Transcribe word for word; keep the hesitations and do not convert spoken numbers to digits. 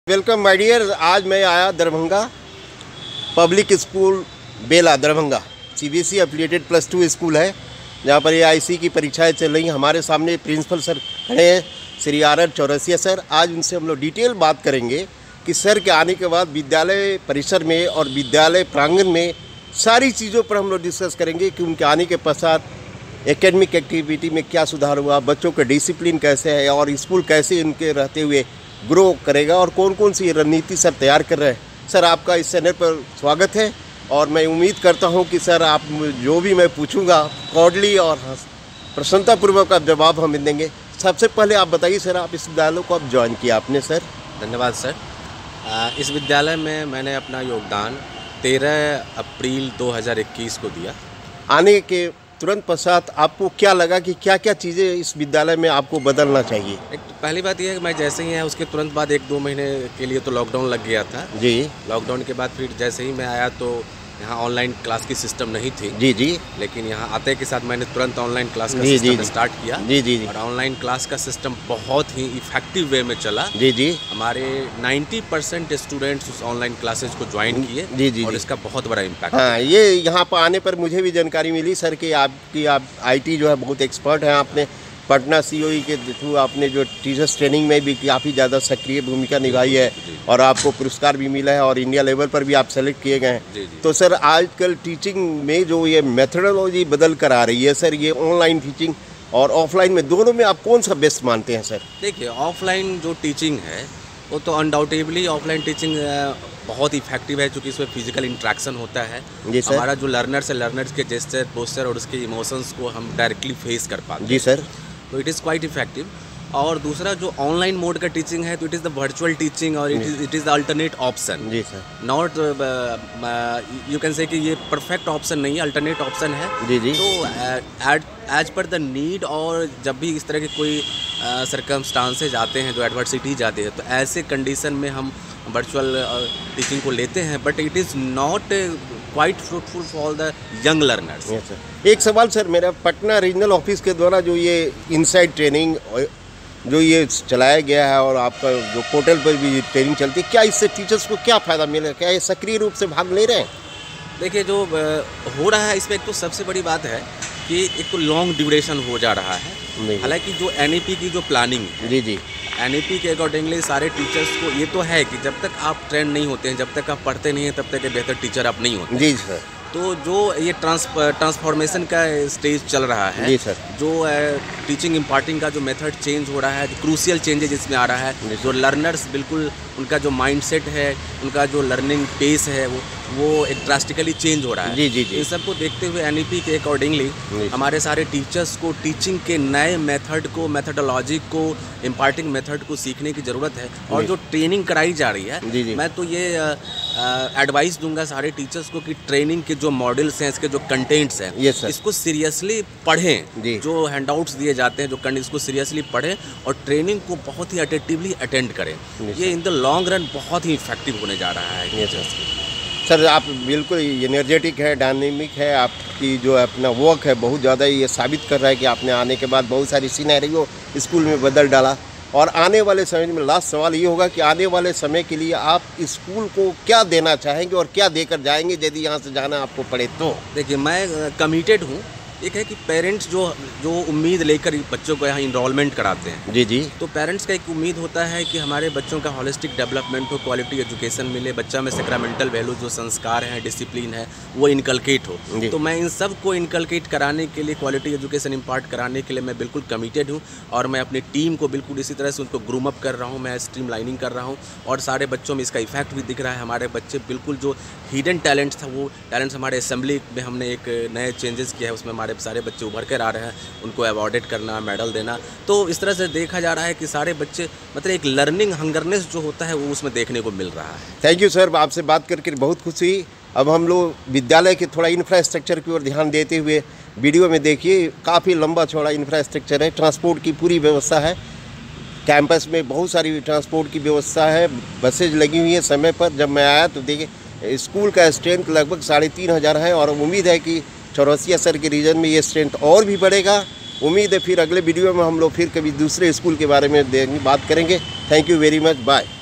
Welcome my dear. आज मैं आया Darbhanga public school Bela Darbhanga. CBSE affiliated plus two school है जहाँ पर एआईसी की परीक्षाएं चल रही हैं। हमारे सामने प्रिंसिपल सर खड़े हैं, Shri R R Chaurasia sir. आज उनसे हम लोग डिटेल बात करेंगे कि सर के आने के बाद विद्यालय परिसर में और विद्यालय प्रांगण में सारी चीज़ों पर हम लोग डिस्कस करेंगे कि उनके आने के पश्चात एकेडमिक एक्टिविटी में क्या सुधार हुआ, बच्चों का डिसिप्लिन कैसे है और स्कूल कैसे इनके रहते हुए ग्रो करेगा और कौन कौन सी रणनीति सर तैयार कर रहे हैं। सर आपका इस चैनल पर स्वागत है और मैं उम्मीद करता हूं कि सर आप जो भी मैं पूछूंगा कॉर्डली और प्रसन्नतापूर्वक आप जवाब हमें देंगे। सबसे पहले आप बताइए सर, आप इस विद्यालय को आप ज्वाइन किया आपने सर? धन्यवाद सर। आ, इस विद्यालय में मैंने अपना योगदान तेरह अप्रैल दो हज़ार इक्कीस को दिया। आने के तुरंत पश्चात आपको क्या लगा कि क्या क्या चीज़ें इस विद्यालय में आपको बदलना चाहिए? एक तो पहली बात यह है कि मैं जैसे ही आया उसके तुरंत बाद एक दो महीने के लिए तो लॉकडाउन लग गया था जी। लॉकडाउन के बाद फिर जैसे ही मैं आया तो यहाँ ऑनलाइन क्लास की सिस्टम नहीं थी जी जी लेकिन यहाँ आते के साथ मैंने तुरंत ऑनलाइन क्लास का जी, सिस्टम जी, स्टार्ट किया जी जी जी और ऑनलाइन क्लास का सिस्टम बहुत ही इफेक्टिव वे में चला जी जी हमारे नब्बे परसेंट स्टूडेंट्स उस ऑनलाइन क्लासेज को ज्वाइन किए जी जी और जी। इसका बहुत बड़ा इम्पैक्ट। हाँ, ये यहाँ पर आने पर मुझे भी जानकारी मिली सर कि आपकी आप आईटी जो है बहुत एक्सपर्ट हैं। आपने पटना सीओई के थ्रू आपने जो टीचर्स ट्रेनिंग में भी काफ़ी ज़्यादा सक्रिय भूमिका निभाई है और आपको पुरस्कार भी मिला है और इंडिया लेवल पर भी आप सेलेक्ट किए गए हैं। तो सर आजकल टीचिंग में जो ये मेथडोलॉजी बदल कर आ रही है सर, ये ऑनलाइन टीचिंग और ऑफलाइन में दोनों में आप कौन सा बेस्ट मानते हैं सर? देखिए, ऑफलाइन जो टीचिंग है वो तो अनडाउटेबली ऑफलाइन टीचिंग बहुत इफेक्टिव है क्योंकि इसमें फिजिकल इंट्रैक्शन होता है। हमारा जो लर्नर्स है, लर्नर्स के जेस्चर, पोस्चर और उसके इमोशंस को हम डायरेक्टली फेस कर पाते हैं। जी सर। तो इट इज़ क्वाइट इफेक्टिव। और दूसरा जो ऑनलाइन मोड का टीचिंग है तो it is the virtual teaching और it is it is the alternate option. जी sir. Not you can say कि ये परफेक्ट ऑप्शन नहीं है, अल्टरनेट ऑप्शन है। जी जी। तो एज पर द नीड और जब भी इस तरह के कोई सरकमस्टांसेज आते हैं, जो एडवर्सिटीज आते हैं, तो ऐसे कंडीशन में हम वर्चुअल टीचिंग को लेते हैं, but it is not quite fruitful for the young learners. एक सवाल सर मेरा, पटना रीजनल ऑफिस के द्वारा जो ये इनसाइड ट्रेनिंग जो ये चलाया गया है और आपका जो पोर्टल पर भी ट्रेनिंग चलती है, क्या इससे टीचर्स को क्या फ़ायदा मिलेगा? क्या ये सक्रिय रूप से भाग ले रहे हैं? देखिए, जो हो रहा है इसमें एक तो सबसे बड़ी बात है कि एक तो लॉन्ग ड्यूरेशन हो जा रहा है। हालांकि जो एनईपी की जो प्लानिंग जी जी एनईपी के अकॉर्डिंगली सारे टीचर्स को ये तो है कि जब तक आप ट्रेंड नहीं होते हैं, जब तक आप पढ़ते नहीं हैं, तब तक बेहतर टीचर आप नहीं होते। जी सर। तो जो ये ट्रांस ट्रांसफॉर्मेशन का स्टेज चल रहा है, जी सर, जो टीचिंग इम्पार्टिंग का जो मेथड चेंज हो रहा है, क्रूशियल चेंजेज इसमें आ रहा है। जो लर्नर्स बिल्कुल उनका जो माइंडसेट है, उनका जो लर्निंग पेस है वो वो एक ड्रास्टिकली चेंज हो रहा है। जी जी जी। इन सबको देखते हुए एनईपी के अकॉर्डिंगली हमारे सारे टीचर्स को टीचिंग के नए मेथड को, मेथडोलॉजी को, इम्पार्टिंग मेथड को सीखने की ज़रूरत है। और जो ट्रेनिंग कराई जा रही है, जी जी। मैं तो ये एडवाइस दूंगा सारे टीचर्स को कि ट्रेनिंग के जो मॉडल्स हैं, इसके जो कंटेंट्स हैं, इसको सीरियसली पढ़ें। जो हैंडआउट्स दिए जाते हैं, जो कंटेंट, इसको सीरियसली पढ़ें और ट्रेनिंग को बहुत ही अटेंटिवली अटेंड करें। ये इन द लॉन्ग रन बहुत ही इफेक्टिव होने जा रहा है। सर आप बिल्कुल एनर्जेटिक है, डायनेमिक है, आपकी जो अपना वर्क है बहुत ज़्यादा ये साबित कर रहा है कि आपने आने के बाद बहुत सारी सिनेरियो स्कूल में बदल डाला। और आने वाले समय में लास्ट सवाल ये होगा कि आने वाले समय के लिए आप स्कूल को क्या देना चाहेंगे और क्या देकर जाएंगे यदि यहाँ से जाना आपको पड़े तो? देखिए, मैं कमिटेड हूँ। एक है कि पेरेंट्स जो जो उम्मीद लेकर बच्चों को यहाँ इनरोलमेंट कराते हैं, जी जी, तो पेरेंट्स का एक उम्मीद होता है कि हमारे बच्चों का होलिस्टिक डेवलपमेंट हो, क्वालिटी एजुकेशन मिले, बच्चा में सैक्रामेंटल वैल्यू जो संस्कार हैं, डिसिप्लिन है, वो इनकलकेट हो। तो मैं इन सब को इनकलकेट कराने के लिए, क्वालिटी एजुकेशन इम्पार्ट कराने के लिए मैं बिल्कुल कमिटेड हूँ और मैं अपनी टीम को बिल्कुल इसी तरह से उनको ग्रूम अप कर रहा हूँ, मैं स्ट्रीम लाइनिंग कर रहा हूँ और सारे बच्चों में इसका इफेक्ट भी दिख रहा है। हमारे बच्चे बिल्कुल जो हिडन टैलेंट्स था, वो टैलेंट्स हमारे असेंबली में हमने एक नए चेंजेस किया है, उसमें हमारे सारे बच्चे उभर कर आ रहे हैं, उनको अवॉर्डेड करना, मेडल देना। तो इस तरह से देखा जा रहा है कि सारे बच्चे, मतलब एक लर्निंग हंगरनेस जो होता है वो उसमें देखने को मिल रहा है। थैंक यू सर, आपसे बात करके बहुत खुशी हुई। अब हम लोग विद्यालय के थोड़ा इंफ्रास्ट्रक्चर की ओर ध्यान देते हुए वीडियो में देखिए, काफ़ी लंबा चौड़ा इंफ्रास्ट्रक्चर है, ट्रांसपोर्ट की पूरी व्यवस्था है, कैंपस में बहुत सारी ट्रांसपोर्ट की व्यवस्था है, बसेज लगी हुई हैं समय पर। जब मैं आया तो देखिए स्कूल का स्ट्रेंथ लगभग साढ़े तीन हज़ार है और उम्मीद है कि चौरसिया सर के रीजन में ये स्ट्रेंथ और भी बढ़ेगा। उम्मीद है फिर अगले वीडियो में हम लोग फिर कभी दूसरे स्कूल के बारे में बात करेंगे। Thank you very much, bye.